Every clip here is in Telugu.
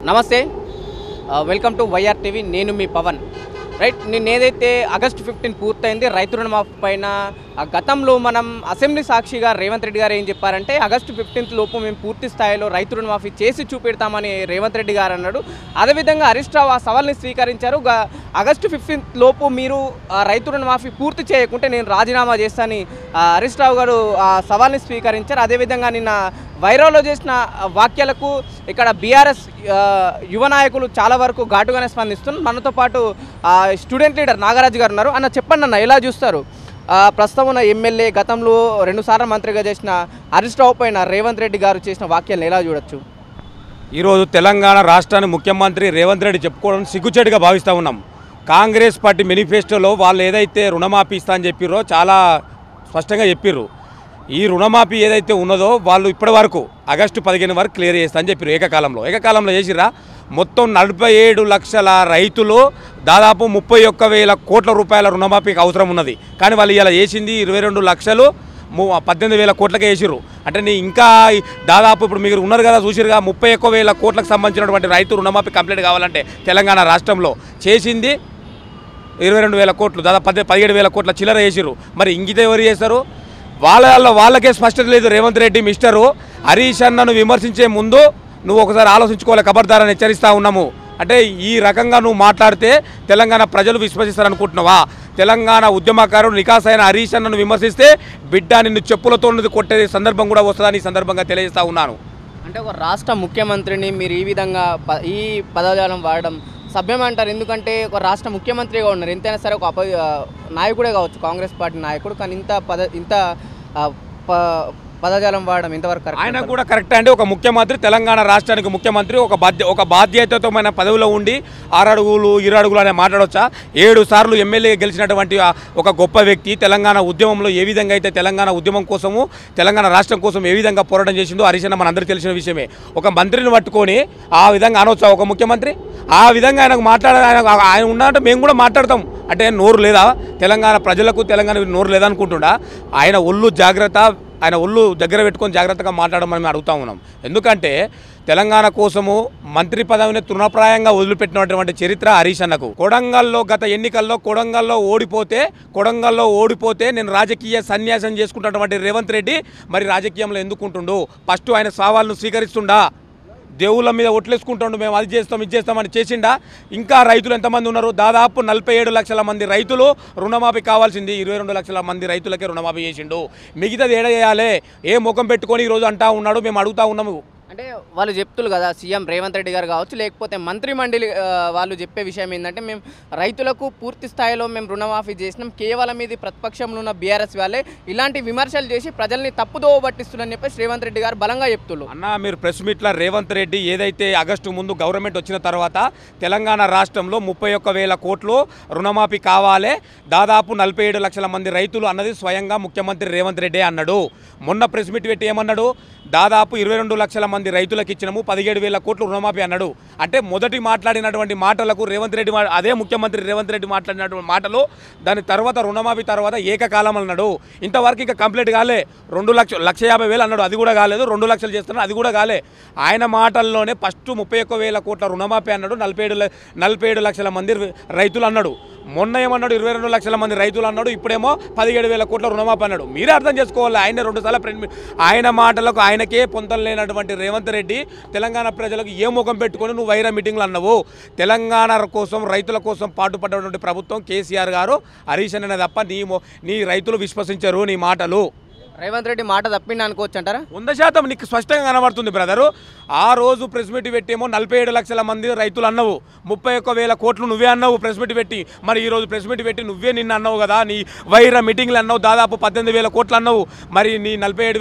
నమస్తే వెల్కమ్ టు వైఆర్ టీవీ. నేను మీ పవన్. రైట్, నేను ఏదైతే ఆగస్టు 15 పూర్తయింది రైతు రుణమాఫీ పైన గతంలో మనం అసెంబ్లీ సాక్షిగా రేవంత్ రెడ్డి గారు ఏం చెప్పారంటే ఆగస్టు 15 లోపు మేము పూర్తి స్థాయిలో రైతు రుణమాఫీ చేసి చూపెడతామని రేవంత్ రెడ్డి గారు అన్నాడు. అదేవిధంగా హరీష్ రావు ఆ సవాల్ని స్వీకరించారు. ఆగస్టు 15 లోపు మీరు రైతు రుణమాఫీ పూర్తి చేయకుంటే నేను రాజీనామా చేస్తానని హరీష్ రావు గారు ఆ సవాల్ని స్వీకరించారు. అదేవిధంగా నిన్న వైరాల్లో చేసిన వాక్యాలకు ఇక్కడ బీఆర్ఎస్ యువ నాయకులు చాలా వరకు ఘాటుగానే స్పందిస్తున్నారు. మనతో పాటు స్టూడెంట్ లీడర్ నాగరాజు గారు ఉన్నారు. అన్న చెప్పండి అన్న, ఎలా చూస్తారు ప్రస్తుతం ఉన్న ఎమ్మెల్యే గతంలో 2 సార్లు మంత్రిగా చేసిన హరీష్ రావు పైన రేవంత్ రెడ్డి గారు చేసిన వాక్యాలను ఎలా చూడొచ్చు? ఈరోజు తెలంగాణ రాష్ట్రాన్ని ముఖ్యమంత్రి రేవంత్ రెడ్డి చెప్పుకోవడం సిగ్గుచేటుగా భావిస్తూ ఉన్నాం. కాంగ్రెస్ పార్టీ మేనిఫెస్టోలో వాళ్ళు ఏదైతే రుణమాఫీ ఇస్తా అని చెప్పిరో చాలా స్పష్టంగా చెప్పిర్రు. ఈ రుణమాఫీ ఏదైతే ఉన్నదో వాళ్ళు ఇప్పటి వరకు ఆగస్టు 15 వరకు క్లియర్ చేస్తా అని చెప్పారు. ఏకకాలంలో చేసిరా. మొత్తం 47 లక్షల రైతులు దాదాపు 31,000 కోట్ల రూపాయల రుణమాఫీకి అవసరం ఉన్నది. కానీ వాళ్ళు ఇలా చేసింది 22 లక్షలు 18,000 కోట్లకే వేసిర్రు. అంటే నీ ఇంకా దాదాపు ఇప్పుడు మీరు ఉన్నారు కదా చూసిరుగా 31,000 కోట్లకు సంబంధించినటువంటి రైతు రుణమాఫీ కంప్లీట్ కావాలంటే తెలంగాణ రాష్ట్రంలో చేసింది 22,000 కోట్లు, దాదాపు 17,000 కోట్ల చిల్లర వేసిర్రు. మరి ఇంగితే ఎవరు చేస్తారు? వాళ్ళకే స్పష్టత లేదు. రేవంత్ రెడ్డి మిస్టరు హరీష్ అన్నను విమర్శించే ముందు నువ్వు ఒకసారి ఆలోచించుకోవాలి, ఖబర్దారని హెచ్చరిస్తూ ఉన్నాము. అంటే ఈ రకంగా నువ్వు మాట్లాడితే తెలంగాణ ప్రజలు విశ్వసిస్తారనుకుంటున్నావా? తెలంగాణ ఉద్యమకారుడు నికాసైన హరీష్ అన్నను విమర్శిస్తే బిడ్డ నిన్ను చెప్పులతో కొట్టే సందర్భం కూడా వస్తుందని ఈ సందర్భంగా తెలియజేస్తూ ఉన్నాను. అంటే ఒక రాష్ట్ర ముఖ్యమంత్రిని మీరు ఈ విధంగా ఈ పదజాలం వాడడం సభ్యం అంటారు. ఎందుకంటే ఒక రాష్ట్ర ముఖ్యమంత్రిగా ఉన్నారు. ఎంతైనా సరే ఒక నాయకుడే కావచ్చు, కాంగ్రెస్ పార్టీ నాయకుడు, కానీ ఇంత పదజాలం వాడడం ఇంతవరకు ఆయన కూడా కరెక్ట్ అండి. ఒక ముఖ్యమంత్రి, తెలంగాణ రాష్ట్రానికి ముఖ్యమంత్రి, ఒక బాధ్యతమైన పదవిలో ఉండి 6 అడుగులు 20 అడుగులు అనే మాట్లాడవచ్చా? 7 సార్లు ఎమ్మెల్యే గెలిచినటువంటి ఒక గొప్ప వ్యక్తి తెలంగాణ ఉద్యమంలో ఏ విధంగా అయితే తెలంగాణ ఉద్యమం కోసము తెలంగాణ రాష్ట్రం కోసం ఏ విధంగా పోరాటం చేసిందో హరీష్ అన్న మనందరికీ తెలిసిన విషయమే. ఒక మంత్రిని పట్టుకొని ఆ విధంగా అనవచ్చా ఒక ముఖ్యమంత్రి? ఆ విధంగా ఆయనకు ఆయన ఉన్నట్టు మేము కూడా మాట్లాడతాం. అంటే నోరు లేదా తెలంగాణ ప్రజలకు? తెలంగాణ నోరు లేదా అనుకుంటుండా? ఆయన ఒళ్ళు జాగ్రత్త, ఆయన ఒళ్ళు దగ్గర పెట్టుకొని జాగ్రత్తగా మాట్లాడమని మేము అడుగుతా ఉన్నాం. ఎందుకంటే తెలంగాణ కోసము మంత్రి పదవిని తృణప్రాయంగా వదిలిపెట్టినటువంటి చరిత్ర హరీష్ అన్నకు. కొడంగల్లో గత ఎన్నికల్లో కొడంగల్లో ఓడిపోతే నేను రాజకీయ సన్యాసం చేసుకుంటున్నటువంటి రేవంత్ రెడ్డి మరి రాజకీయంలో ఎందుకుంటుండు? ఫస్ట్ ఆయన సవాల్ను స్వీకరిస్తుండా? దేవుళ్ళ మీద ఒట్లేసుకుంటుండు, మేము అది చేస్తాం ఇది చేస్తామని చేసిండా? ఇంకా రైతులు ఎంతమంది ఉన్నారు? దాదాపు 47 లక్షల మంది రైతులు రుణమాఫీ కావాల్సింది 22 లక్షల మంది రైతులకే రుణమాఫీ చేసిండు. మిగతాది ఏడ చేయాలి? ఏ ముఖం పెట్టుకొని ఈరోజు అంటా ఉన్నాడు? మేము అడుగుతా ఉన్నాము. అంటే వాళ్ళు చెప్తున్నారు కదా, సీఎం రేవంత్ రెడ్డి గారు కావచ్చు, లేకపోతే మంత్రి మండలి వాళ్ళు చెప్పే విషయం ఏంటంటే మేము రైతులకు పూర్తి స్థాయిలో మేము రుణమాఫీ చేసినాం, కేవలం ఇది ప్రతిపక్షంలో ఉన్న బీఆర్ఎస్ వాళ్ళే ఇలాంటి విమర్శలు చేసి ప్రజల్ని తప్పుదోవ పట్టిస్తున్నారని చెప్పేసి రేవంత్ రెడ్డి గారు బలంగా చెప్తున్నారు. అన్న, మీరు ప్రెస్ మీట్లో రేవంత్ రెడ్డి ఏదైతే ఆగస్టు ముందు గవర్నమెంట్ వచ్చిన తర్వాత తెలంగాణ రాష్ట్రంలో 31,000 కోట్లు రుణమాఫీ కావాలి, దాదాపు 47 లక్షల మంది రైతులు అన్నది స్వయంగా ముఖ్యమంత్రి రేవంత్ రెడ్డి అన్నాడు. మొన్న ప్రెస్ మీట్ పెట్టి ఏమన్నాడు? దాదాపు 22 లక్షల మంది రైతులకు ఇచ్చినాము, 17,000 కోట్లు రుణమాఫీ అన్నాడు. అంటే మొదటి మాట్లాడినటువంటి మాటలకు రేవంత్ రెడ్డి, అదే ముఖ్యమంత్రి రేవంత్ రెడ్డి మాట్లాడినటువంటి మాటలు, దాని తర్వాత రుణమాఫీ తర్వాత ఏకకాలం అన్నాడు. ఇంతవరకు ఇంకా కంప్లీట్ కాలే. 1,50,000 అన్నాడు, అది కూడా కాలేదు. 2 లక్షలు చేస్తున్నాడు, అది కూడా కాలే. ఆయన మాటల్లోనే ఫస్ట్ 31,000 కోట్ల రుణమాఫీ అన్నాడు, 47 లక్షల మంది రైతులు అన్నాడు. మొన్న ఏమన్నాడు? 22 లక్షల మంది రైతులు అన్నాడు. ఇప్పుడేమో 17,000 కోట్ల రుణమాఫీ అన్నాడు. మీరే అర్థం చేసుకోవాలి. ఆయన 2 సార్లు ఆయన మాటలకు ఆయనకే పొంతం లేనటువంటి రేవంత్ రెడ్డి తెలంగాణ ప్రజలకు ఏ ముఖం పెట్టుకొని నువ్వు వైరా మీటింగ్లు అన్నావు? తెలంగాణ కోసం రైతుల కోసం పాటుపడ్డటువంటి ప్రభుత్వం కేసీఆర్ గారు, హరీష్ అన్న తప్ప నీ రైతులు విశ్వసించరు నీ మాటలు. రేవంత్ రెడ్డి మాట తప్పిండి అనుకోవచ్చు అంటారా? 100% నీకు స్పష్టంగా కనబడుతుంది బ్రదరు. ఆ రోజు ప్రెస్ మీట్ పెట్టేమో 47 లక్షల మంది రైతులు అన్నావు, 31,000 కోట్లు నువ్వే అన్నావు ప్రెస్ మీట్ పెట్టి. మరి ఈరోజు ప్రెస్ మీట్ పెట్టి నువ్వే నిన్న అన్నావు కదా, నీ వైర మీటింగ్లు అన్నావు, దాదాపు 18,000 కోట్లు అన్నావు. మరి నీ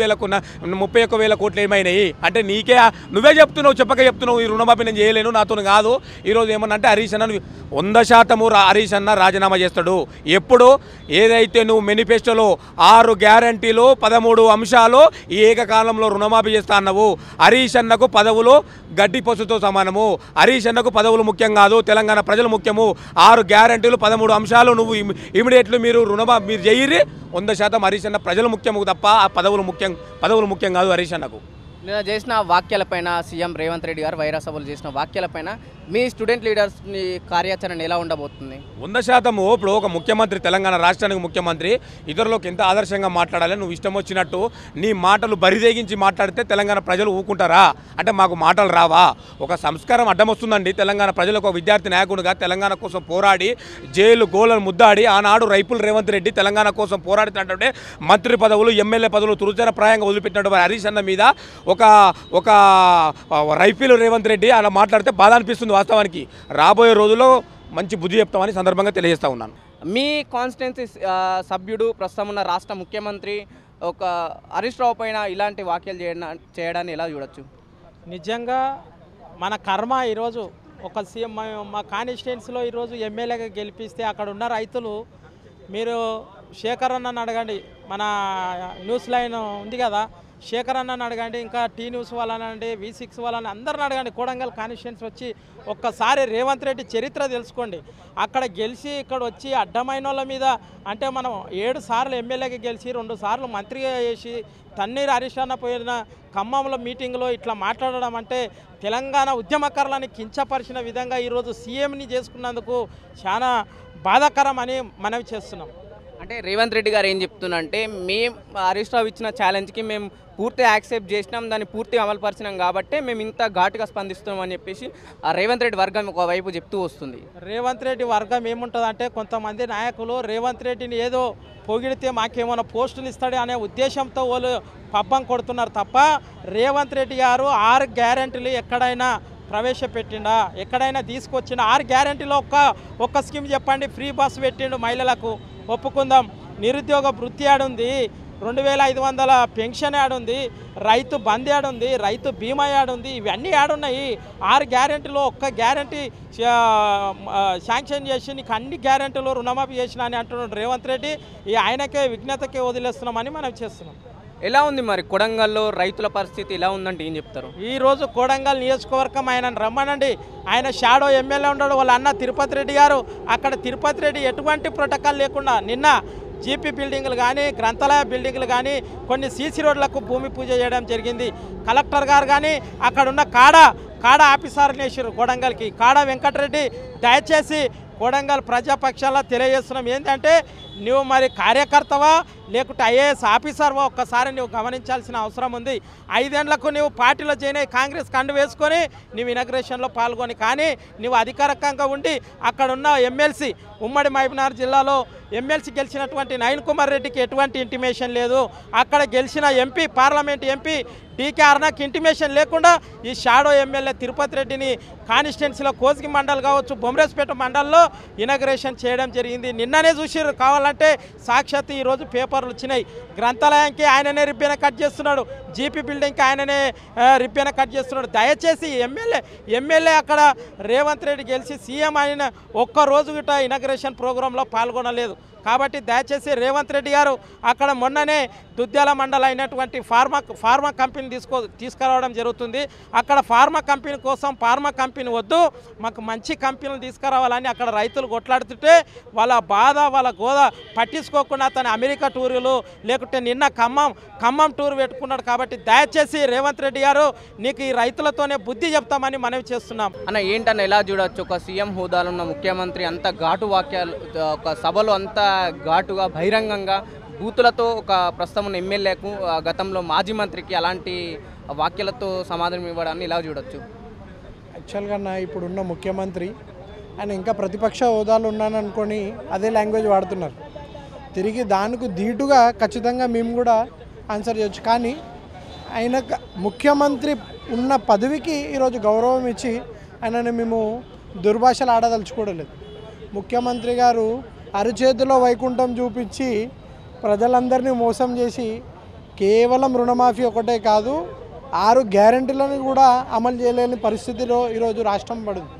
31,000 కోట్లు ఏమైనాయి? అంటే నువ్వే చెప్తున్నావు, చెప్పక చెప్తున్నావు ఈ రుణమాఫీ నేను చేయలేను, నాతో కాదు. ఈరోజు ఏమన్నంటే హరీష్ అన్న 100% హరీష్ అన్న రాజీనామా చేస్తాడు. ఎప్పుడు ఏదైతే నువ్వు మేనిఫెస్టోలో 6 గ్యారంటీలు 13 అంశాలు ఈ ఏకకాలంలో రుణమాఫీ చేస్తా అన్నావు, హరీష్ అన్నకు పదవులు గడ్డి పసుతో సమానము. హరీష్ అన్నకు పదవులు ముఖ్యం కాదు, తెలంగాణ ప్రజలు ముఖ్యము. 6 గ్యారంటీలు 13 అంశాలు నువ్వు ఇమీడియట్లీ మీరు చేయరి. 100% హరీష్ అన్న ప్రజలు ముఖ్యము తప్ప ఆ పదవులు ముఖ్యం కాదు హరీష్ అన్నకు. నిన్న చేసిన వ్యాఖ్యలపైన సీఎం రేవంత్ రెడ్డి గారు వైరా సభలు చేసిన వ్యాఖ్యలపైన మీ స్టూడెంట్ లీడర్స్ని కార్యాచరణ ఎలా ఉండబోతుంది? 100% ఇప్పుడు ఒక ముఖ్యమంత్రి, తెలంగాణ రాష్ట్రానికి ముఖ్యమంత్రి ఇతరులకు ఎంత ఆదర్శంగా మాట్లాడాలి. నువ్వు ఇష్టం వచ్చినట్టు నీ మాటలు బరిదేగించి మాట్లాడితే తెలంగాణ ప్రజలు ఊకుంటారా? అంటే మాకు మాటలు రావా? ఒక సంస్కారం అడ్డం వస్తుందండి. తెలంగాణ ప్రజలకు ఒక విద్యార్థి నాయకుడిగా తెలంగాణ కోసం పోరాడి జైలు గోలను ముద్దాడి ఆనాడు రైపుల్ రేవంత్ రెడ్డి తెలంగాణ కోసం పోరాడుతుంటే మంత్రి పదవులు, ఎమ్మెల్యే పదవులు తురుచరప్రాయంగా వదిలిపెట్టినట్టు హరీష్ అన్న మీద ఒక రైఫిల్ రేవంత్ రెడ్డి అలా మాట్లాడితే బాధ అనిపిస్తుంది. వాస్తవానికి రాబోయే రోజుల్లో మంచి బుద్ధి చెప్తామని సందర్భంగా తెలియజేస్తా ఉన్నాను. మీ కాన్స్టిట్యున్సీ సభ్యుడు, ప్రస్తుతం ఉన్న రాష్ట్ర ముఖ్యమంత్రి ఒక హరీష్ రావు పైన ఇలాంటి వ్యాఖ్యలు చేయడాన్ని ఎలా చూడొచ్చు? నిజంగా మన కర్మ ఈరోజు ఒక సీఎం మా కాన్స్టిట్యున్సీలో ఈరోజు ఎమ్మెల్యేగా గెలిపిస్తే అక్కడ ఉన్న రైతులు, మీరు శేఖర్ అన్నని అడగండి, మన న్యూస్ లైన్ ఉంది కదా, శేఖర్ అన్నని అడగండి, ఇంకా టీ న్యూస్ వాళ్ళనండి, V6 వాళ్ళని అందరిని అడగండి. కొడంగల్ కాన్స్టిట్యున్సీ వచ్చి ఒక్కసారి రేవంత్ రెడ్డి చరిత్ర తెలుసుకోండి. అక్కడ గెలిచి ఇక్కడ వచ్చి అడ్డమైన వాళ్ళ మీద, అంటే మనం 7 సార్లు ఎమ్మెల్యేగా గెలిచి 2 సార్లు మంత్రిగా చేసి తన్నీరు హరీష్ అన్న పోయిన ఖమ్మంలో మీటింగ్లో ఇట్లా మాట్లాడడం అంటే తెలంగాణ ఉద్యమకారులని కించపరిచిన విధంగా ఈరోజు సీఎంని చేసుకున్నందుకు చాలా బాధాకరం అని మనవి చేస్తున్నాం. అంటే రేవంత్ రెడ్డి గారు ఏం చెప్తున్నంటే, మేము హరీష్ రావు ఇచ్చిన ఛాలెంజ్కి మేము పూర్తిగా యాక్సెప్ట్ చేసినాం, దాన్ని పూర్తిగా అమలుపరిచినాం కాబట్టి మేము ఇంత ఘాటుగా స్పందిస్తున్నాం అని చెప్పేసి ఆ రేవంత్ రెడ్డి వర్గం ఒకవైపు చెప్తూ వస్తుంది. రేవంత్ రెడ్డి వర్గం ఏముంటుందంటే, కొంతమంది నాయకులు రేవంత్ రెడ్డిని ఏదో పొగిడితే మాకేమైనా పోస్టులు ఇస్తాడు అనే ఉద్దేశంతో వాళ్ళు పబ్బం కొడుతున్నారు తప్ప, రేవంత్ రెడ్డి గారు 6 గ్యారెంటీలు ఎక్కడైనా ప్రవేశపెట్టిండా, ఎక్కడైనా తీసుకొచ్చిన 6 గ్యారెంటీలో ఒక్క స్కీమ్ చెప్పండి. ఫ్రీ బస్ పెట్టిండు మహిళలకు, ఒప్పుకుందాం. నిరుద్యోగ వృత్తి ఆడుంది, 2500 పెన్షన్ యాడుంది, రైతు బంద్ యాడుంది, రైతు బీమా యాడుంది, ఇవన్నీ యాడున్నాయి. 6 గ్యారెంటీలో ఒక్క గ్యారెంటీ శాంక్షన్ చేసి నీకు అన్ని గ్యారెంటీలు రుణమాఫీ చేసిన అని అంటున్నాడు రేవంత్ రెడ్డి. ఈ ఆయనకే విజ్ఞతకే వదిలేస్తున్నామని మనం చేస్తున్నాం. ఎలా ఉంది మరి కొడంగల్లో రైతుల పరిస్థితి ఎలా ఉందంటే ఏం చెప్తారు? ఈరోజు కొడంగల్ నియోజకవర్గం ఆయనను రమ్మనండి. ఆయన షాడో ఎమ్మెల్యే ఉన్నాడు, వాళ్ళ అన్న తిరుపతి రెడ్డి గారు. అక్కడ తిరుపతి రెడ్డి ఎటువంటి ప్రోటోకాల్ లేకుండా నిన్న జీపీ బిల్డింగ్లు కానీ, గ్రంథాలయ బిల్డింగ్లు కానీ, కొన్ని సీసీ రోడ్లకు భూమి పూజ చేయడం జరిగింది. కలెక్టర్ గారు కానీ అక్కడున్న కాడ ఆఫీసర్ని వేసారు కొడంగల్కి. కాడ వెంకటరెడ్డి, దయచేసి కొడంగల్ ప్రజాపక్షాల్లో తెలియజేస్తున్నాం ఏంటంటే, నువ్వు మరి కార్యకర్తవా లేకుంటే ఐఏఎస్ ఆఫీసర్వా ఒక్కసారి నువ్వు గమనించాల్సిన అవసరం ఉంది. 5 ఏళ్లకు నువ్వు పార్టీలో జాయిన్ అయ్యి కాంగ్రెస్ కండు వేసుకొని నువ్వు ఇనాగ్రేషన్లో పాల్గొని, కానీ నువ్వు అధికారికంగా ఉండి అక్కడున్న ఎమ్మెల్సీ ఉమ్మడి మహబూబ్నగర్ జిల్లాలో ఎమ్మెల్సీ గెలిచినటువంటి నయన్ కుమార్ రెడ్డికి ఎటువంటి ఇంటిమేషన్ లేదు. అక్కడ గెలిచిన ఎంపీ, పార్లమెంట్ ఎంపీ డీకే అరుణకి ఇంటిమేషన్ లేకుండా ఈ షాడో ఎమ్మెల్యే తిరుపతి రెడ్డిని కాన్స్టిట్యున్సీలో కోసిగి మండల్ కావచ్చు, బొమ్రేస్పేట మండల్లో ఇనాగ్రేషన్ చేయడం జరిగింది. నిన్ననే చూసిర్రు, కావాలంటే సాక్షాత్ ఈరోజు పేపర్లు వచ్చినాయి. గ్రంథాలయానికి ఆయననే రిబ్బెన కట్ చేస్తున్నాడు, జీపీ బిల్డింగ్కి ఆయననే రిబ్బెన కట్ చేస్తున్నాడు. దయచేసి ఎమ్మెల్యే అక్కడ రేవంత్ రెడ్డి గెలిచి సీఎం అయిన ఒక్కరోజు గిట్ట ఇనాగ్రేషన్ ప్రోగ్రాంలో పాల్గొనలేదు. కాబట్టి దయచేసి రేవంత్ రెడ్డి గారు అక్కడ మొన్ననే దుద్యాల మండలం అయినటువంటి ఫార్మా కంపెనీ తీసుకురావడం జరుగుతుంది. అక్కడ ఫార్మా కంపెనీ కోసం ఫార్మా కంపెనీ వద్దు, మాకు మంచి కంపెనీలు తీసుకురావాలని అక్కడ రైతులు కొట్లాడుతుంటే వాళ్ళ బాధ, వాళ్ళ గోద పట్టించుకోకుండా తన అమెరికా టూరులు లేకుంటే నిన్న ఖమ్మం టూర్ పెట్టుకున్నాడు. కాబట్టి దయచేసి రేవంత్ రెడ్డి గారు నీకు ఈ రైతులతోనే బుద్ధి చెప్తామని మనవి చేస్తున్నాం. అన్న ఏంటన్న ఎలా చూడవచ్చు, ఒక సీఎం హోదాలో ఉన్న ముఖ్యమంత్రి అంత ఘాటు వాక్యాలు, ఒక సభలో అంత ఘాటుగా బహిరంగంగా బూతులతో ఒక ప్రస్తుతం ఉన్న ఎమ్మెల్యేకు, గతంలో మాజీ మంత్రికి అలాంటి వాక్యాలతో సమాధానం ఇవ్వడాన్ని ఇలా చూడొచ్చు? యాక్చువల్గా ఇప్పుడున్న ముఖ్యమంత్రి ఆయన ఇంకా ప్రతిపక్ష హోదాలో ఉన్నాను అనుకొని అదే లాంగ్వేజ్ వాడుతున్నారు. తిరిగి దానికి ధీటుగా ఖచ్చితంగా మేము కూడా ఆన్సర్ చేయొచ్చు. కానీ ఆయన ముఖ్యమంత్రి ఉన్న పదవికి ఈరోజు గౌరవం ఇచ్చి ఆయనని మేము దుర్భాషలు ఆడదలుచుకోవడం. ముఖ్యమంత్రి గారు అరచేతిలో వైకుంఠం చూపించి ప్రజలందరినీ మోసం చేసి కేవలం రుణమాఫీ ఒకటే కాదు 6 గ్యారెంటీలను కూడా అమలు చేయలేని పరిస్థితిలో ఈరోజు రాష్ట్రం పడింది.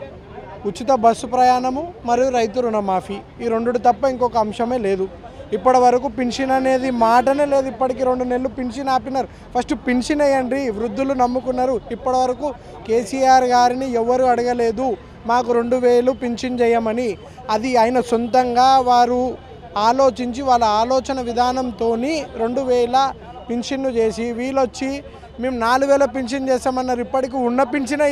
ఉచిత బస్సు ప్రయాణము మరియు రైతు రుణమాఫీ, ఈ 2 తప్ప ఇంకొక అంశమే లేదు. ఇప్పటి వరకు పెన్షన్ అనేది మాటనే లేదు. ఇప్పటికి 2 నెలలు పెన్షన్ ఆపినారు. ఫస్ట్ పెన్షన్ వేయండి, వృద్ధులు నమ్ముకున్నారు. ఇప్పటి వరకు కేసీఆర్ గారిని ఎవరు అడగలేదు మాకు 2000 పెన్షన్ చేయమని. అది ఆయన సొంతంగా వారు ఆలోచించి వాళ్ళ ఆలోచన విధానంతో 2000 పెన్షన్ను చేసి వీళ్ళొచ్చి మేము 4000 పింఛన్ చేస్తామన్నారు. ఇప్పటికీ ఉన్న పింఛనే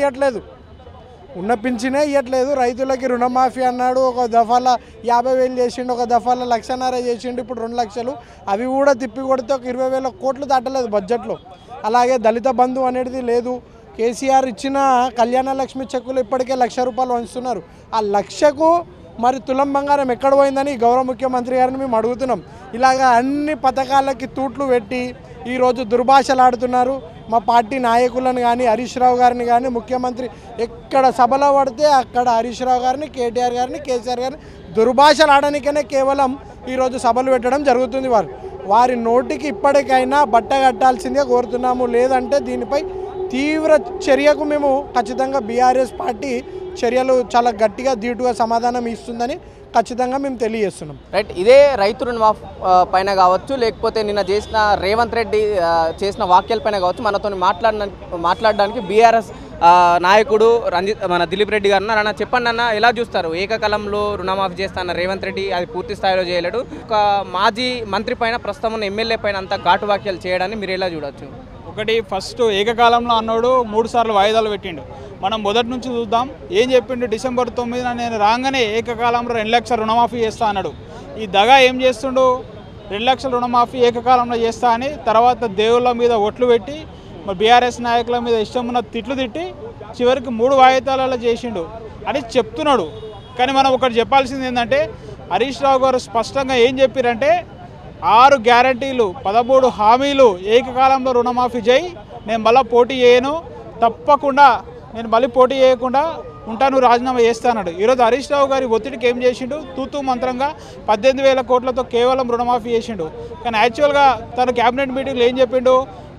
ఇవ్వట్లేదు. రైతులకి రుణమాఫీ అన్నాడు, ఒక దఫాల 50,000 చేసిండు, ఒక దఫాల 1,50,000 చేసిండు, ఇప్పుడు 2 లక్షలు. అవి కూడా తిప్పి కొడితే ఒక 20,000 కోట్లు దాటలేదు బడ్జెట్లో. అలాగే దళిత బంధు అనేది లేదు. కేసీఆర్ ఇచ్చిన కళ్యాణ లక్ష్మి చెక్కులు ఇప్పటికే 1,00,000 రూపాయలు వంచుతున్నారు. ఆ 1,00,000కు మరి తులం బంగారం ఎక్కడ పోయిందని గౌరవ ముఖ్యమంత్రి గారిని మేము అడుగుతున్నాం. ఇలాగా అన్ని పథకాలకి తూట్లు పెట్టి ఈరోజు దుర్భాషలు ఆడుతున్నారు. మా పార్టీ నాయకులను కానీ హరీష్ రావు గారిని కానీ ముఖ్యమంత్రి ఎక్కడ సభలో పడితే అక్కడ హరీష్ రావు గారిని, కేటీఆర్ గారిని, కేసీఆర్ గారిని దుర్భాషలు ఆడడానికనే కేవలం ఈరోజు సభలు పెట్టడం జరుగుతుంది. వారి నోటికి ఇప్పటికైనా బట్ట కట్టాల్సిందే కోరుతున్నాము. లేదంటే దీనిపై తీవ్ర చర్యకు మేము ఖచ్చితంగా బీఆర్ఎస్ పార్టీ చర్యలు చాలా గట్టిగా ధీటుగా సమాధానం ఇస్తుందని ఖచ్చితంగా మేము తెలియజేస్తున్నాం. రైట్, ఇదే రైతు రుణమాఫీ పైన కావచ్చు, లేకపోతే నిన్న చేసిన రేవంత్ రెడ్డి చేసిన వ్యాఖ్యలపైన కావచ్చు, మనతో మాట్లాడడానికి బీఆర్ఎస్ నాయకుడు మన దిలీప్ రెడ్డి గారు ఉన్నారు. అన్న చెప్పండి అన్న, ఎలా చూస్తారు? ఏకకాలంలో రుణమాఫీ చేస్తాన రేవంత్ రెడ్డి అది పూర్తి స్థాయిలో చేయలేడు. ఒక మాజీ మంత్రి పైన ప్రస్తుతం ఉన్న ఎమ్మెల్యే పైన అంతా ఘాటు వ్యాఖ్యలు చేయడాన్ని మీరు ఎలా చూడవచ్చు? ఒకటి, ఫస్ట్ ఏకకాలంలో అన్నాడు 3 సార్లు వాయిదాలు పెట్టిండు. మనం మొదటి నుంచి చూద్దాం ఏం చెప్పిండు. December 9న నేను రాగానే ఏకకాలంలో 2 లక్షల రుణమాఫీ చేస్తా అన్నాడు. ఈ దగా ఏం చేస్తుండు? 2 లక్షల రుణమాఫీ ఏకకాలంలో చేస్తా అని తర్వాత దేవుళ్ళ మీద ఒట్లు పెట్టి మరి బీఆర్ఎస్ నాయకుల మీద ఇష్టం ఉన్న తిట్లు తిట్టి చివరికి 3 వాయిదాలలో చేసిండు అని చెప్తున్నాడు. కానీ మనం ఒకటి చెప్పాల్సింది ఏంటంటే హరీష్ రావు గారు స్పష్టంగా ఏం చెప్పారంటే 6 గ్యారంటీలు 13 హామీలు ఏకకాలంలో రుణమాఫీ చేయి, నేను మళ్ళీ పోటీ చేయను, తప్పకుండా నేను మళ్ళీ పోటీ చేయకుండా ఉంటాను, రాజీనామా చేస్తానన్నాడు. ఈరోజు హరీష్ రావు గారి ఒత్తిడికి ఏం చేసిండు? తూతూ మంత్రంగా 18,000 కోట్లతో కేవలం రుణమాఫీ చేసిండు. కానీ యాక్చువల్గా తన క్యాబినెట్ మీటింగ్లో ఏం చెప్పిండు?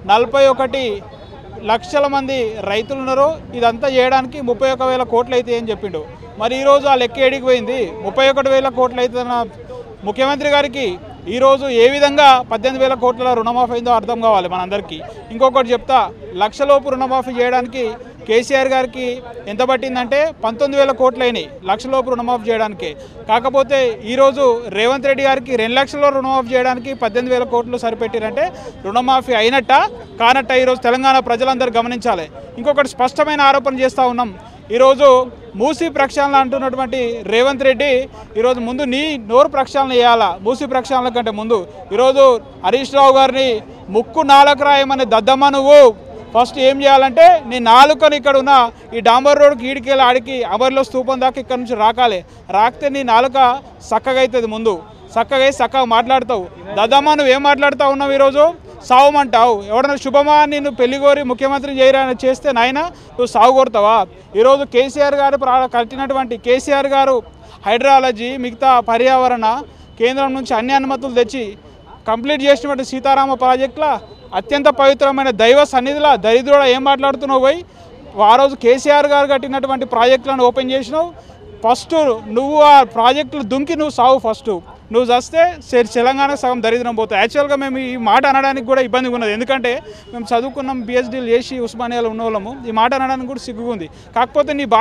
41 లక్షల మంది రైతులు ఉన్నారు, ఇదంతా చేయడానికి 31,000 కోట్లు అయితే అని చెప్పిండు. మరి ఈరోజు ఆ లెక్క ఏడికి పోయింది? 31,000 కోట్లు అవుతున్న ముఖ్యమంత్రి గారికి ఈరోజు ఏ విధంగా 18,000 కోట్ల రుణమాఫీ అయిందో అర్థం కావాలి మనందరికీ. ఇంకొకటి చెప్తా, లక్షలోపు రుణమాఫీ చేయడానికి కేసీఆర్ గారికి ఎంత పట్టిందంటే 19,000 కోట్లు అయినాయి లక్షలోపు రుణమాఫీ చేయడానికి. కాకపోతే ఈరోజు రేవంత్ రెడ్డి గారికి 2 లక్షల రుణమాఫీ చేయడానికి 18,000 కోట్లు సరిపెట్టిరంటే రుణమాఫీ అయినట్ట కానట్ట ఈరోజు తెలంగాణ ప్రజలందరూ గమనించాలి. ఇంకొకటి స్పష్టమైన ఆరోపణ చేస్తూ ఉన్నాం. ఈరోజు మూసీ ప్రక్షాళన అంటున్నటువంటి రేవంత్ రెడ్డి ఈరోజు ముందు నీ నోరు ప్రక్షాళన చేయాలా. మూసీ ప్రక్షాళన కంటే ముందు ఈరోజు హరీష్ రావు గారిని ముక్కు నాలుక రాయమని దద్దమ్మ నువ్వు ఫస్ట్ ఏం చేయాలంటే నీ నాలుకని ఇక్కడ ఉన్న ఈ డాంబర్ రోడ్కి ఈడికెళ్ళి ఆడికి అమర్లో స్తూపం దాకా ఇక్కడ నుంచి రాకితే నీ నాలుక చక్కగా అవుతుంది. ముందు చక్కగా చక్కగా మాట్లాడతావు. దద్దమ్మ నువ్వేం మాట్లాడుతూ ఉన్నావు? ఈరోజు సావుమంటావు. ఎవడన్నా శుభమా నిన్ను పెళ్లి కోరి ముఖ్యమంత్రిని చేయరాని చేస్తే నాయన నువ్వు సాగు కొడతావా? ఈరోజు కేసీఆర్ గారు కట్టినటువంటి కేసీఆర్ గారు హైడ్రాలజీ మిగతా పర్యావరణ కేంద్రం నుంచి అన్ని అనుమతులు తెచ్చి కంప్లీట్ చేసినటువంటి సీతారామ ప్రాజెక్టుల అత్యంత పవిత్రమైన దైవ సన్నిధిలో దరిద్రుడు ఏం మాట్లాడుతున్నావు పోయి? ఆ రోజు కేసీఆర్ గారు కట్టినటువంటి ప్రాజెక్టులను ఓపెన్ చేసినావు. ఫస్ట్ నువ్వు ఆ ప్రాజెక్టులు దుంకి నువ్వు సావు. ఫస్ట్ నువ్వు చేస్తే తెలంగాణ సగం దరిద్రం పోతాయి. యాక్చువల్గా మేము ఈ మాట అనడానికి కూడా ఇబ్బందిగా ఉన్నది. ఎందుకంటే మేము చదువుకున్నాం, పిహెచ్డీలు చేసి ఉస్మానియాలో ఉన్న వాళ్ళము. ఈ మాట అనడానికి కూడా సిగ్గుంది. కాకపోతే నీ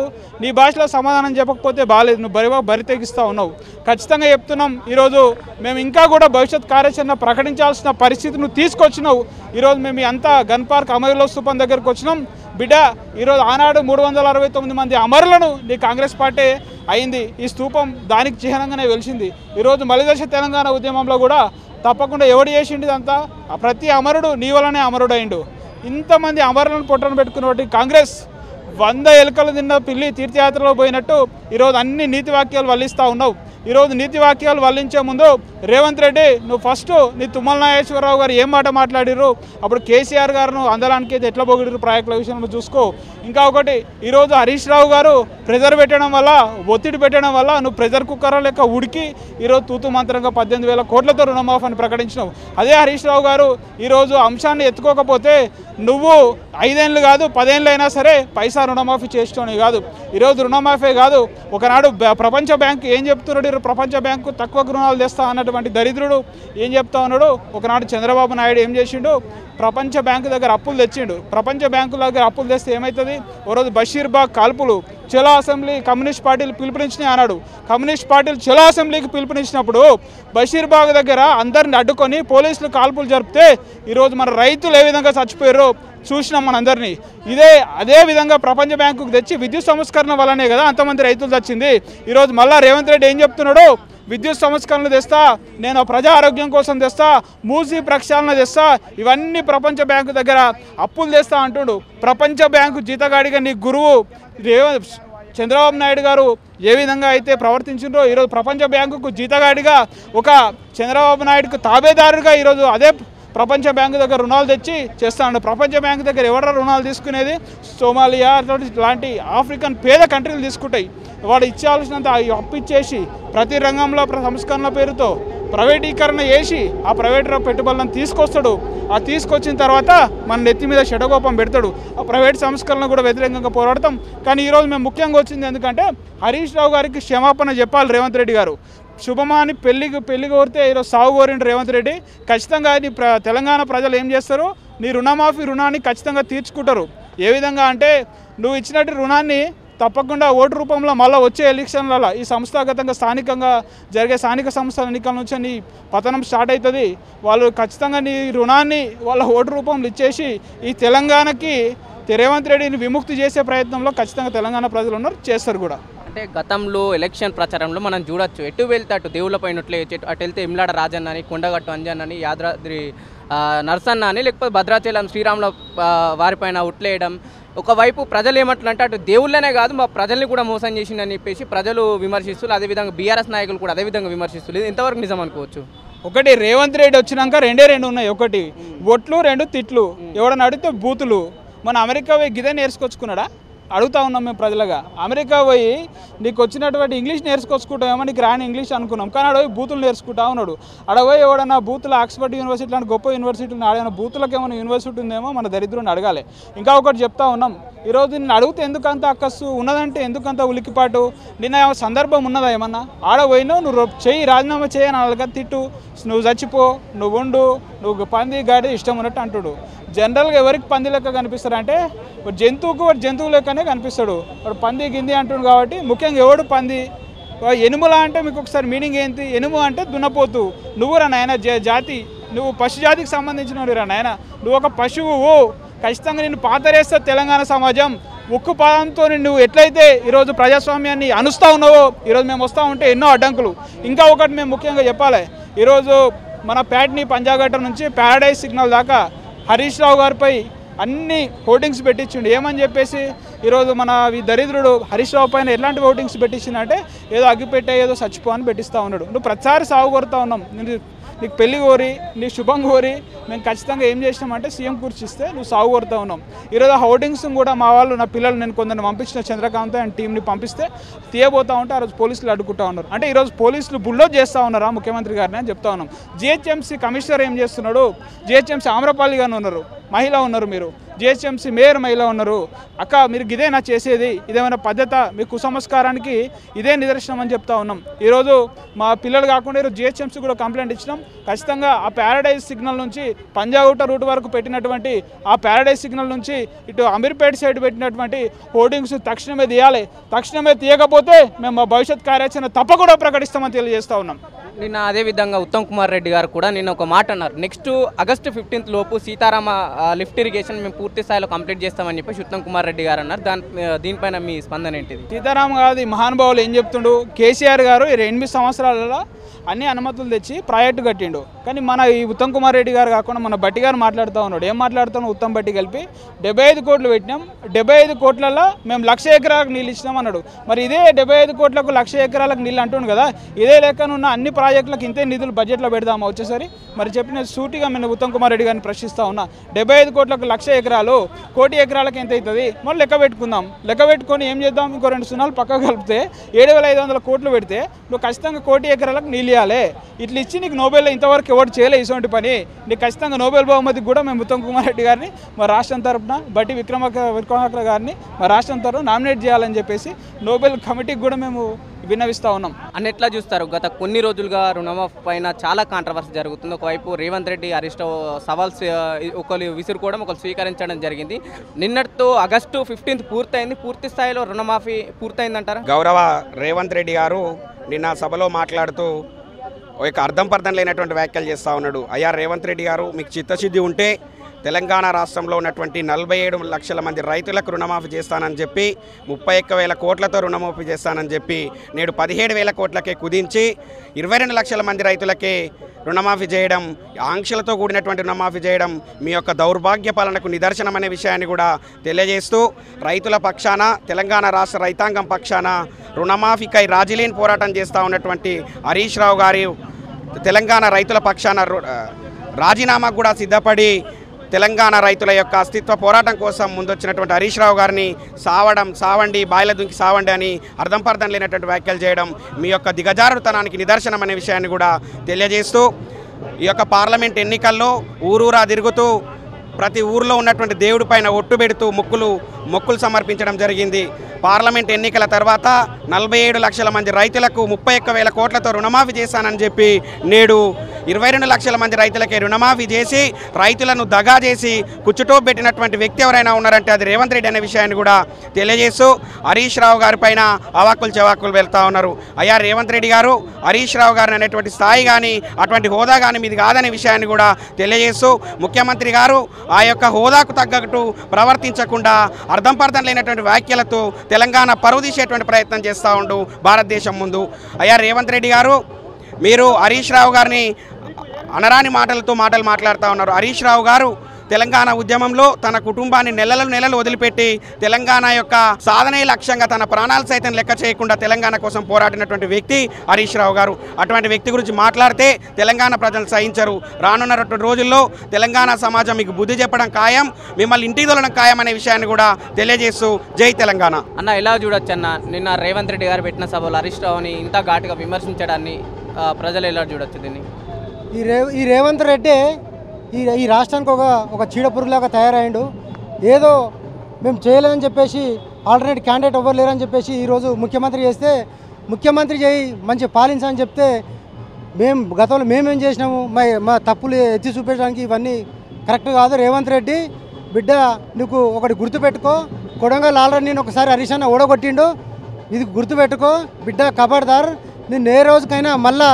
భాషలో సమాధానం చెప్పకపోతే బాగాలేదు. నువ్వు బరి తెగిస్తూ ఉన్నావు. ఖచ్చితంగా చెప్తున్నాం, ఈరోజు మేము ఇంకా కూడా భవిష్యత్ కార్యాచరణ ప్రకటించాల్సిన పరిస్థితి నువ్వు తీసుకొచ్చినావు. ఈరోజు మేము అంతా గన్ పార్క్ అమరుల స్థూపం దగ్గరకు వచ్చినాం. బిడ్డ ఈరోజు ఆనాడు 369 మంది అమరులను నీ కాంగ్రెస్ పార్టీ అయింది. ఈ స్థూపం దానికి చిహ్నంగానే వెలిసింది. ఈరోజు మలిదశ తెలంగాణ ఉద్యమంలో కూడా తప్పకుండా ఎవడు చేసిండు ఇదంతా? ప్రతి అమరుడు నీ వల్లనే అమరుడు అయిండు. ఇంతమంది అమరులను పొట్టను పెట్టుకున్నటువంటి కాంగ్రెస్ 100 ఎలుకలు తిన్న పిల్లి తీర్థయాత్రలో పోయినట్టు ఈరోజు అన్ని నీతి వాక్యాలు వల్లిస్తూ ఉన్నావు. ఈరోజు నీతి వాక్యాలు వల్లించే ముందు రేవంత్ రెడ్డి నువ్వు ఫస్ట్ నీ తుమ్మల నాగేశ్వరరావు గారు ఏం మాట మాట్లాడిరు, అప్పుడు కేసీఆర్ గారును అందలానికి ఎట్లా పొగిడిరు ప్రాజెక్టుల విషయంలో చూసుకో. ఇంకా ఒకటి, ఈరోజు హరీష్ రావు గారు ప్రెజర్ పెట్టడం వల్ల, ఒత్తిడి పెట్టడం వల్ల నువ్వు ప్రెజర్ కుక్కర్ లెక్క ఉడికి ఈరోజు తూతు మంత్రంగా 18,000 కోట్లతో రుణమాఫీ అని ప్రకటించినావు. అదే హరీష్ రావు గారు ఈరోజు అంశాన్ని ఎత్తుకోకపోతే నువ్వు 5 ఏళ్ళు కాదు 10 ఏళ్ళు అయినా సరే పైసా రుణమాఫీ చేసేటోని కాదు. ఈరోజు రుణమాఫీ కాదు, ఒకనాడు ప్రపంచ బ్యాంకు ఏం చెప్తున్నాడు? ప్రపంచ బ్యాంకు తక్కువ రుణాలు తెస్తా అన్నటువంటి దరిద్రుడు ఏం చెప్తా ఉన్నాడు? ఒకనాడు చంద్రబాబు నాయుడు ఏం చేసిండు? ప్రపంచ బ్యాంకు దగ్గర అప్పులు తెచ్చిండు. ప్రపంచ బ్యాంకు దగ్గర అప్పులు తెస్తే ఏమవుతుంది? ఓ రోజు బషీర్బాగ్ కాల్పులు, చలో అసెంబ్లీ కమ్యూనిస్ట్ పార్టీలు పిలుపునిచ్చినాయి అన్నాడు. కమ్యూనిస్ట్ పార్టీలు చలో అసెంబ్లీకి పిలుపునిచ్చినప్పుడు బషీర్బాగ్ దగ్గర అందరిని అడ్డుకొని పోలీసులు కాల్పులు జరిపితే ఈరోజు మన రైతులు ఏ విధంగా చచ్చిపోయారో చూసినాం మనందరినీ. అదే విధంగా ప్రపంచ బ్యాంకుకు తెచ్చి విద్యుత్ సంస్కరణ వల్లనే కదా అంతమంది రైతులు చచ్చింది. ఈరోజు మళ్ళా రేవంత్ రెడ్డి ఏం చెప్తున్నాడు, విద్యుత్ సంస్కరణలు తెస్తా, నేను ప్రజా ఆరోగ్యం కోసం తెస్తా, మూసీ ప్రక్షాళన తెస్తా, ఇవన్నీ ప్రపంచ బ్యాంకు దగ్గర అప్పులు తెస్తా అంటుండు. ప్రపంచ బ్యాంకు జీతగాడిగా నీ గురువు చంద్రబాబు నాయుడు గారు ఏ విధంగా అయితే ప్రవర్తించిండ్రో ఈరోజు ప్రపంచ బ్యాంకుకు జీతగాడిగా ఒక చంద్రబాబు నాయుడుకు తాబేదారుగా ఈరోజు అదే ప్రపంచ బ్యాంకు దగ్గర రుణాలు తెచ్చి చేస్తాడు. ప్రపంచ బ్యాంకు దగ్గర ఎవరు రుణాలు తీసుకునేది? సోమాలియా లాంటి ఆఫ్రికన్ పేద కంట్రీలు తీసుకుంటాయి. వాడు ఇచ్చాల్సినంత అప్పు ఇచ్చేసి ప్రతి రంగంలో సంస్కరణ పేరుతో ప్రైవేటీకరణ చేసి ఆ ప్రైవేట్ పెట్టుబడులను తీసుకొస్తాడు. ఆ తీసుకొచ్చిన తర్వాత మన నెత్తి మీద షడగోపం పెడతాడు. ఆ ప్రైవేట్ సంస్కరణ కూడా వ్యతిరేకంగా పోరాడతాం. కానీ ఈరోజు మేము ముఖ్యంగా వచ్చింది ఎందుకంటే హరీష్ రావు గారికి క్షమాపణ చెప్పాలి రేవంత్ రెడ్డి గారు. శుభమాని పెళ్లి కోరితే ఈరోజు సాగు కోరిండు రేవంత్ రెడ్డి. ఖచ్చితంగా నీ తెలంగాణ ప్రజలు ఏం చేస్తారు, నీ రుణమాఫీ రుణాన్ని ఖచ్చితంగా తీర్చుకుంటారు. ఏ విధంగా అంటే నువ్వు ఇచ్చినట్టు రుణాన్ని తప్పకుండా ఓటు రూపంలో మళ్ళీ వచ్చే ఎలక్షన్లలో ఈ సంస్థాగతంగా స్థానికంగా జరిగే స్థానిక సంస్థల ఎన్నికల నుంచి నీ పతనం స్టార్ట్ అవుతుంది. వాళ్ళు ఖచ్చితంగా నీ రుణాన్ని వాళ్ళ ఓటు రూపంలో ఇచ్చేసి ఈ తెలంగాణకి రేవంత్ రెడ్డిని విముక్తి చేసే ప్రయత్నంలో ఖచ్చితంగా తెలంగాణ ప్రజలు ఉన్నారు, చేస్తారు కూడా. అంటే గతంలో ఎలక్షన్ ప్రచారంలో మనం చూడొచ్చు, ఎటు వెళ్తే అటు దేవుళ్ళ పైన అటు వెళ్తే ఇమ్లాడ రాజన్న అని, కొండగట్టు అంజన్ అని, యాదాద్రి నరసన్న అని, లేకపోతే భద్రాచలం శ్రీరాముల వారిపైన ఉట్లేయడం. ఒకవైపు ప్రజలు ఏమంటారంటే అటు దేవుళ్ళనే కాదు మా ప్రజల్ని కూడా మోసం చేసిందని చెప్పేసి ప్రజలు విమర్శిస్తున్నారు. అదేవిధంగా బీఆర్ఎస్ నాయకులు కూడా అదేవిధంగా విమర్శిస్తున్నారు. ఎంతవరకు నిజం అనుకోవచ్చు? ఒకటి రేవంత్ రెడ్డి వచ్చినాక రెండు ఉన్నాయి. ఒకటి ఒట్లు, రెండు తిట్లు. ఎవడన్నా అడిగితే బూతులు. మన అమెరికా పోయి గిదే నేర్చుకొచ్చుకున్నాడా అడుగుతా ఉన్నాం మేము ప్రజలుగా. అమెరికా పోయి నీకు వచ్చినటువంటి ఇంగ్లీష్ నేర్చుకొచ్చుకుంటామేమో, నీకు రాని ఇంగ్లీష్ అనుకున్నాం. కానీ ఆడ పోయి బూతులు నేర్చుకుంటా ఉన్నాడు. ఆడ పోయి ఎవడన్నా బూతులు ఆక్స్ఫర్డ్ యూనివర్సిటీ లాంటి గొప్ప యూనివర్సిటీని ఆడైనా బూతులకు ఏమైనా యూనివర్సిటీ ఉందేమో మన దరిద్రుని అడగాలి. ఇంకా ఒకటి చెప్తా ఉన్నాం, ఈరోజు నిన్ను అడిగితే ఎందుకంత అక్కస్సు ఉన్నదంటే ఎందుకంత ఉలికిపాటు? నిన్న సందర్భం ఉన్నదా ఏమన్నా? ఆడ పోయినావు, నువ్వు చెయ్యి రాజీనామా చేయని వాళ్ళకి తిట్టు, నువ్వు చచ్చిపో, నువ్వు ఉండు, నువ్వు పంది గాడి ఇష్టం ఉన్నట్టు అంటుడు. జనరల్గా ఎవరికి పంది లెక్క కనిపిస్తారంటే జంతువుకు వాడు జంతువు లెక్కనే కనిపిస్తాడు. వాడు పంది గింది అంటుడు కాబట్టి ముఖ్యంగా ఎవడు పంది. ఎనుములా అంటే మీకు ఒకసారి మీనింగ్ ఏంటి? ఎనుము అంటే దున్నపోతు. నువ్వురా నాయన జాతి, నువ్వు పశు జాతికి సంబంధించినవి రా నాయన, నువ్వు ఒక పశువు. ఖచ్చితంగా నిన్ను పాతరేస్తా తెలంగాణ సమాజం. ఉక్కు పాదంతో నువ్వు ఎట్లయితే ఈరోజు ప్రజాస్వామ్యాన్ని అనుస్తూ ఉన్నావో ఈరోజు మేము వస్తూ ఉంటే ఎన్నో అడ్డంకులు. ఇంకా ఒకటి మేము ముఖ్యంగా చెప్పాలి, ఈరోజు మన ప్యాట్ని పంజాగట్ట నుంచి ప్యారడైజ్ సిగ్నల్ దాకా హరీష్ రావు గారిపై అన్ని హోర్డింగ్స్ పెట్టించిండు. ఏమని చెప్పేసి ఈరోజు మన ఈ దరిద్రుడు హరీష్ రావు పైన ఎలాంటి హోర్డింగ్స్ పెట్టించిందంటే ఏదో అగ్గిపెట్టే ఏదో చచ్చిపో అని పెట్టిస్తూ ఉన్నాడు. నువ్వు ప్రతిసారి సాగు కొరుతూ ఉన్నాం. నీకు పెళ్లి కోరి, నీకు శుభం కోరి మేము ఖచ్చితంగా ఏం చేసినామంటే సీఎం కూర్చిస్తే నువ్వు సాగు కొరుతూ ఉన్నాం. ఈరోజు హోర్డింగ్స్ కూడా మా వాళ్ళు, నా పిల్లలు, నేను కొందరిని పంపించిన చంద్రకాంత్ అండ్ టీంని పంపిస్తే తీయబోతూ ఉంటే ఆ రోజు పోలీసులు అడ్డుకుంటా ఉన్నారు. అంటే ఈరోజు పోలీసులు బుల్డోజ్ చేస్తూ ఉన్నారా ముఖ్యమంత్రి గారిని అని చెప్తా ఉన్నాం. జిహెచ్ఎంసీ కమిషనర్ ఏం చేస్తున్నాడు? జిహెచ్ఎంసీ ఆమ్రపాలి గారు ఉన్నారు, మహిళ ఉన్నారు, మీరు జిహెచ్ఎంసీ మేయర్ మహిళ ఉన్నారు. అక్క మీరు ఇదేనా చేసేది? ఇదేమైనా పద్ధత? మీ కుసంస్కారానికి ఇదే నిదర్శనం అని చెప్తా ఉన్నాం. ఈరోజు మా పిల్లలు కాకుండా ఈరోజు జిహెచ్ఎంసీ కూడా కంప్లైంట్ ఇచ్చినాం. ఖచ్చితంగా ఆ ప్యారడైజ్ సిగ్నల్ నుంచి పంజాగుట్ట రూట్ వరకు పెట్టినటువంటి ఆ ప్యారడైజ్ సిగ్నల్ నుంచి ఇటు అమీర్పేట సైడ్ పెట్టినటువంటి హోర్డింగ్స్ తక్షణమే తీయాలి. తక్షణమే తీయకపోతే మేము మా భవిష్యత్ కార్యాచరణ తప్పకుండా ప్రకటిస్తామని తెలియజేస్తూ ఉన్నాం. నిన్న అదేవిధంగా ఉత్తమ్ కుమార్ రెడ్డి గారు కూడా నిన్న ఒక మాట అన్నారు, నెక్స్ట్ ఆగస్టు 15th లోపు సీతారామ లిఫ్ట్ ఇరిగేషన్ మేము పూర్తి స్థాయిలో కంప్లీట్ చేస్తామని చెప్పి ఉత్తమ్ కుమార్ రెడ్డి గారు అన్నారు. దీనిపైన మీ స్పందన ఏంటిది? సీతారామ గారు మహానుభావులు ఏం చెప్తుండు? కేసీఆర్ గారు 8 సంవత్సరాలలో అన్ని అనుమతులు తెచ్చి ప్రాజెక్టు కట్టిండు. కానీ మన ఈ ఉత్తమ్ కుమార్ రెడ్డి గారు కాకుండా మన బట్టి గారు మాట్లాడుతూ ఉన్నాడు. ఏం మాట్లాడుతాను? ఉత్తమ్ బట్టి కలిపి 75 కోట్లు పెట్టినాం, 75 కోట్లలో మేము 1,00,000 ఎకరాలకు నీళ్ళు ఇచ్చినాం అన్నాడు. మరి ఇదే 75 కోట్లకు 1,00,000 ఎకరాలకు నీళ్ళు అంటుండు కదా, ఇదే లెక్కనున్న అన్ని ప్రాజెక్టులకు ఇంతే నిధులు బడ్జెట్లో పెడదామా వచ్చేసరి? మరి చెప్పిన సూటిగా నేను ఉత్తమ్ కుమార్ రెడ్డి గారిని ప్రశ్నిస్తూ ఉన్నా. 75 కోట్లకు 1,00,000 ఎకరాలు, 1,00,00,000 ఎకరాలకు ఎంత అవుతుంది? మరి లెక్క పెట్టుకుందాం. లెక్క పెట్టుకొని ఏం చేద్దాం? ఇంకో 2 సున్నాలు పక్కకు కలిపితే 7,500 కోట్లు పెడితే నువ్వు ఖచ్చితంగా 1,00,00,000 ఎకరాలకు నీళ్ళు చేయాలి, ఇట్లా ఇచ్చి నీకు నోబెల్ ఇంతవరకు ఎవరు చేయలే ఇటువంటి పని, నీకు ఖచ్చితంగా నోబెల్ బహుమతికి కూడా మేము ఉత్తమ్ కుమార్ రెడ్డి గారిని మా రాష్ట్రం తరఫున బట్టి విక్రమార్క గారిని మా రాష్ట్రం తరఫున నామినేట్ చేయాలని చెప్పేసి నోబెల్ కమిటీకి కూడా మేము విన్నవిస్తూ ఉన్నాం. అని ఎట్లా చూస్తారు? గత కొన్ని రోజులుగా రుణమాఫీ పైన చాలా కాంట్రవర్సీ జరుగుతుంది. ఒకవైపు రేవంత్ రెడ్డి హరీష్ రావు సవాల్స్ ఒకరు విసురుకోవడం, ఒకరు స్వీకరించడం జరిగింది. నిన్నటితో ఆగస్టు 15 పూర్తయింది. పూర్తి స్థాయిలో రుణమాఫీ పూర్తయిందంటారా? గౌరవ రేవంత్ రెడ్డి గారు నిన్న సభలో మాట్లాడుతూ ఒక అర్థం పర్థం లేనటువంటి వ్యాఖ్యలు చేస్తూ ఉన్నాడు. అయ్యా రేవంత్ రెడ్డి గారు, మీకు చిత్తశుద్ధి ఉంటే తెలంగాణ రాష్ట్రంలో ఉన్నటువంటి 47 లక్షల మంది రైతులకు రుణమాఫీ చేస్తానని చెప్పి 31,000 కోట్లతో రుణమాఫీ చేస్తానని చెప్పి నేడు 17,000 కోట్లకే కుదించి 22 లక్షల మంది రైతులకే రుణమాఫీ చేయడం, ఆంక్షలతో కూడినటువంటి రుణమాఫీ చేయడం మీ యొక్క దౌర్భాగ్య పాలనకు నిదర్శనం అనే విషయాన్ని కూడా తెలియజేస్తూ రైతుల పక్షాన, తెలంగాణ రాష్ట్ర రైతాంగం పక్షాన రుణమాఫీకై రాజీలేని పోరాటం చేస్తూ ఉన్నటువంటి హరీష్ రావు గారు తెలంగాణ రైతుల పక్షాన రాజీనామాకు కూడా సిద్ధపడి తెలంగాణ రైతుల యొక్క అస్తిత్వ పోరాటం కోసం ముందొచ్చినటువంటి హరీష్ రావు గారిని సావండి బాయిల దుంకి సావండి అని అర్థం పర్థం లేనటువంటి వ్యాఖ్యలు చేయడం మీ యొక్క దిగజారుతనానికి నిదర్శనం అనే విషయాన్ని కూడా తెలియజేస్తూ ఈ యొక్క పార్లమెంట్ ఎన్నికల్లో ఊరూరా తిరుగుతూ ప్రతి ఊరిలో ఉన్నటువంటి దేవుడి పైన ఒట్టు పెడుతూ మొక్కులు సమర్పించడం జరిగింది. పార్లమెంట్ ఎన్నికల తర్వాత 47 లక్షల మంది రైతులకు 31,000 కోట్లతో రుణమాఫీ చేశానని చెప్పి నేడు 22 లక్షల మంది రైతులకే రుణమాఫీ చేసి రైతులను దగా చేసి కుచ్చుటో పెట్టినటువంటి వ్యక్తి ఎవరైనా ఉన్నారంటే అది రేవంత్ రెడ్డి అనే విషయాన్ని కూడా తెలియజేస్తూ హరీష్ రావు గారి పైన అవాక్కులు చెవాక్కులు వెళ్తూ ఉన్నారు. అయ్యా రేవంత్ రెడ్డి గారు, హరీష్ రావు గారిని అనేటువంటి స్థాయి కానీ అటువంటి హోదా కానీ మీది కాదనే విషయాన్ని కూడా తెలియజేస్తూ ముఖ్యమంత్రి గారు ఆ యొక్క హోదాకు తగ్గట్టు ప్రవర్తించకుండా అర్థం పర్థం లేనటువంటి వ్యాఖ్యలతో తెలంగాణ పరువు తీసేటువంటి ప్రయత్నం చేస్తూ ఉండు భారతదేశం ముందు. అయ్యా రేవంత్ రెడ్డి గారు, మీరు హరీష్ రావు గారిని అనరాని మాటలతో మాట్లాడుతూ ఉన్నారు. హరీష్ రావు గారు తెలంగాణ ఉద్యమంలో తన కుటుంబాన్ని నెలలు వదిలిపెట్టి తెలంగాణ యొక్క సాధనే లక్ష్యంగా తన ప్రాణాలు సైతం లెక్క చేయకుండా తెలంగాణ కోసం పోరాడినటువంటి వ్యక్తి హరీష్ రావు గారు. అటువంటి వ్యక్తి గురించి మాట్లాడితే తెలంగాణ ప్రజలు సహించరు. రానున్నటువంటి రోజుల్లో తెలంగాణ సమాజం మీకు బుద్ధి చెప్పడం ఖాయం, మిమ్మల్ని ఇంటికి తోలడం ఖాయం అనే విషయాన్ని కూడా తెలియజేస్తూ జై తెలంగాణ. అన్న ఎలా చూడొచ్చు అన్న, నిన్న రేవంత్ రెడ్డి గారు పెట్టిన సభలో హరీష్ రావుని ఇంత ఘాటుగా విమర్శించడాన్ని ప్రజలు ఎలా చూడొచ్చు? దీన్ని ఈ రేవంత్ రెడ్డి ఈ రాష్ట్రానికి ఒక చీడపురుగులాగా తయారయ్యాడు. ఏదో మేము చేయలేదని చెప్పేసి ఆల్టర్నేట్ క్యాండిడేట్ ఎవరు లేరని చెప్పేసి ఈరోజు ముఖ్యమంత్రి చేస్తే, ముఖ్యమంత్రి చేయి మంచి పాలించని చెప్తే గతంలో మేమేం చేసినాము, మా తప్పులు ఎత్తి చూపించడానికి ఇవన్నీ కరెక్ట్ కాదు. రేవంత్ రెడ్డి బిడ్డ, నీకు ఒకటి గుర్తుపెట్టుకో, కొడంగల్ ఆల్రెడీ నేను ఒకసారి హరీష్ అన్న ఓడగొట్టిండు, ఇది గుర్తుపెట్టుకో బిడ్డ, కబర్దార్. నేను ఏ రోజుకైనా మళ్ళా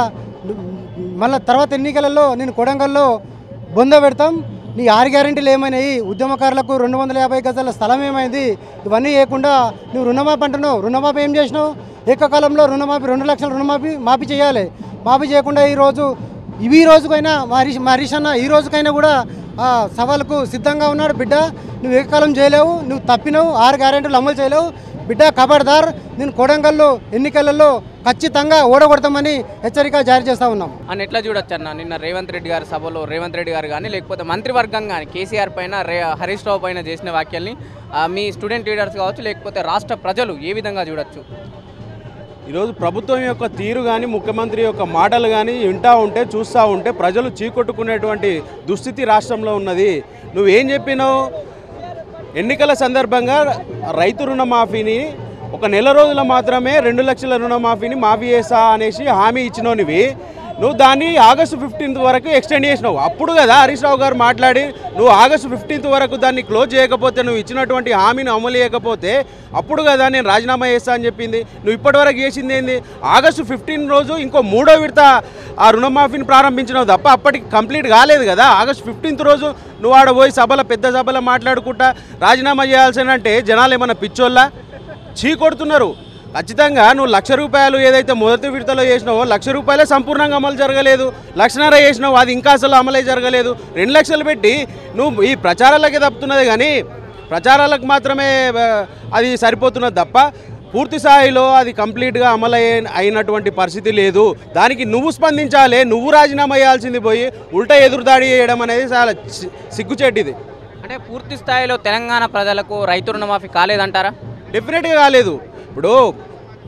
తర్వాత ఎన్నికలలో నేను కొడంగల్లో బొంద పెడతాం. నీ 6 గ్యారెంటీలు ఏమైనాయి? ఉద్యమకారులకు 250 గజాల స్థలం ఏమైంది? ఇవన్నీ చేయకుండా నువ్వు రుణమాఫీ అంటున్నావు. రుణమాఫీ ఏం చేసినావు? ఏకకాలంలో రుణమాఫీ 2 లక్షల రుణమాఫీ చేయాలి. మాఫీ చేయకుండా ఈ రోజుకైనా మా హరీష్ అన్న ఈ రోజుకైనా కూడా సవాలుకు సిద్ధంగా ఉన్నాడు. బిడ్డ, నువ్వు ఏకకాలం చేయలేవు, నువ్వు తప్పినావు, 6 గ్యారెంటీలు అమలు చేయలేవు. బిడ్డ ఖబర్దార్, నేను కొడంగల్లో ఎన్నికలలో ఖచ్చితంగా ఓడగొడతామని హెచ్చరిక జారీ చేస్తూ ఉన్నాం. అని ఎట్లా చూడొచ్చు అన్న, నిన్న రేవంత్ రెడ్డి గారి సభలో రేవంత్ రెడ్డి గారు కానీ లేకపోతే మంత్రివర్గం కానీ కేసీఆర్ పైన హరీష్ రావు పైన చేసిన వ్యాఖ్యల్ని మీ స్టూడెంట్ లీడర్స్ కావచ్చు లేకపోతే రాష్ట్ర ప్రజలు ఏ విధంగా చూడొచ్చు? ఈరోజు ప్రభుత్వం యొక్క తీరు కానీ ముఖ్యమంత్రి యొక్క మాటలు కానీ చూస్తూ ఉంటే ప్రజలు చీకొట్టుకునేటువంటి దుస్థితి రాష్ట్రంలో ఉన్నది. నువ్వేం చెప్పినావు? ఎన్నికల సందర్భంగా రైతు రుణమాఫీని ఒక నెల రోజులు మాత్రమే 2 లక్షల రుణమాఫీని మాఫీ చేస్తా అనేసి హామీ ఇచ్చినోనివి నువ్వు దాన్ని ఆగస్టు 15 వరకు ఎక్స్టెండ్ చేసినావు. అప్పుడు కదా హరీష్ రావు గారు మాట్లాడి నువ్వు ఆగస్టు 15 వరకు దాన్ని క్లోజ్ చేయకపోతే, నువ్వు ఇచ్చినటువంటి హామీని అమలు చేయకపోతే అప్పుడు కదా నేను రాజీనామా చేస్తా అని చెప్పింది. నువ్వు ఇప్పటివరకు చేసింది ఏంది? ఆగస్టు 15 రోజు ఇంకో 3వ విడత ఆ రుణమాఫీని ప్రారంభించినావు తప్ప అప్పటికి కంప్లీట్ కాలేదు కదా. ఆగస్టు 15 రోజు నువ్వు ఆడ పోయి పెద్ద సభలో మాట్లాడుకుంటా రాజీనామా చేయాల్సినంటే జనాలు ఏమన్నా పిచ్చోళ్ళ చీకొడుతున్నారు. ఖచ్చితంగా నువ్వు 1,00,000 రూపాయలు ఏదైతే మొదటి విడతలో చేసినావో 1,00,000 రూపాయలే సంపూర్ణంగా అమలు జరగలేదు. 1,50,000 చేసినావు, అది ఇంకా అసలు అమలే జరగలేదు. 2 లక్షలు పెట్టి నువ్వు ఈ ప్రచారాలకే తప్పుతున్నది కానీ ప్రచారాలకు మాత్రమే అది సరిపోతున్నది తప్ప పూర్తి స్థాయిలో అది కంప్లీట్గా అమలు అయినటువంటి పరిస్థితి లేదు. దానికి నువ్వు స్పందించాలి, నువ్వు రాజీనామా చేయాల్సింది పోయి ఉల్టా ఎదురుదాడి చేయడం అనేది చాలా సిగ్గుచేటిది. అంటే పూర్తి స్థాయిలో తెలంగాణ ప్రజలకు రైతు రుణమాఫీ కాలేదంటారా? డెఫినెట్గా కాలేదు. ఇప్పుడు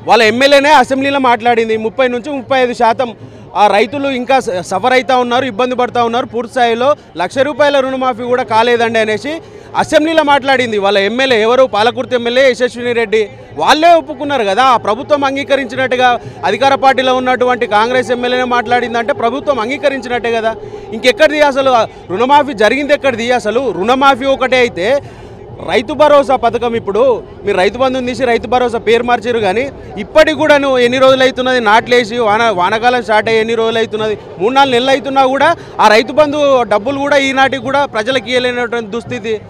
వాళ్ళ ఎమ్మెల్యేనే అసెంబ్లీలో మాట్లాడింది 30 నుంచి 35% ఆ రైతులు ఇంకా సఫర్ అవుతూ ఉన్నారు, ఇబ్బంది పడుతూ ఉన్నారు, పూర్తి స్థాయిలో ₹1,00,000 రుణమాఫీ కూడా కాలేదండి అనేసి అసెంబ్లీలో మాట్లాడింది. వాళ్ళ ఎమ్మెల్యే ఎవరు, పాలకుర్తి ఎమ్మెల్యే యశస్విని రెడ్డి వాళ్ళే ఒప్పుకున్నారు కదా. ప్రభుత్వం అంగీకరించినట్టుగా అధికార పార్టీలో ఉన్నటువంటి కాంగ్రెస్ ఎమ్మెల్యేనే మాట్లాడిందంటే ప్రభుత్వం అంగీకరించినట్టే కదా. ఇంకెక్కడిది అసలు రుణమాఫీ జరిగింది ఎక్కడిది? అసలు రుణమాఫీ ఒకటే అయితే రైతు భరోసా పథకం, ఇప్పుడు మీరు రైతు బంధుని తీసి రైతు భరోసా పేరు మార్చారు, కానీ ఇప్పటికి కూడా నువ్వు ఎన్ని రోజులు అవుతున్నది నాట్లేసి వానకాలం స్టార్ట్ అయ్యి ఎన్ని రోజులు అవుతున్నది, 3-4 నెలలు అవుతున్నా కూడా ఆ రైతు బంధు డబ్బులు కూడా ఈనాటికి కూడా ప్రజలకు ఇవ్వలేనటువంటి దుస్థితి.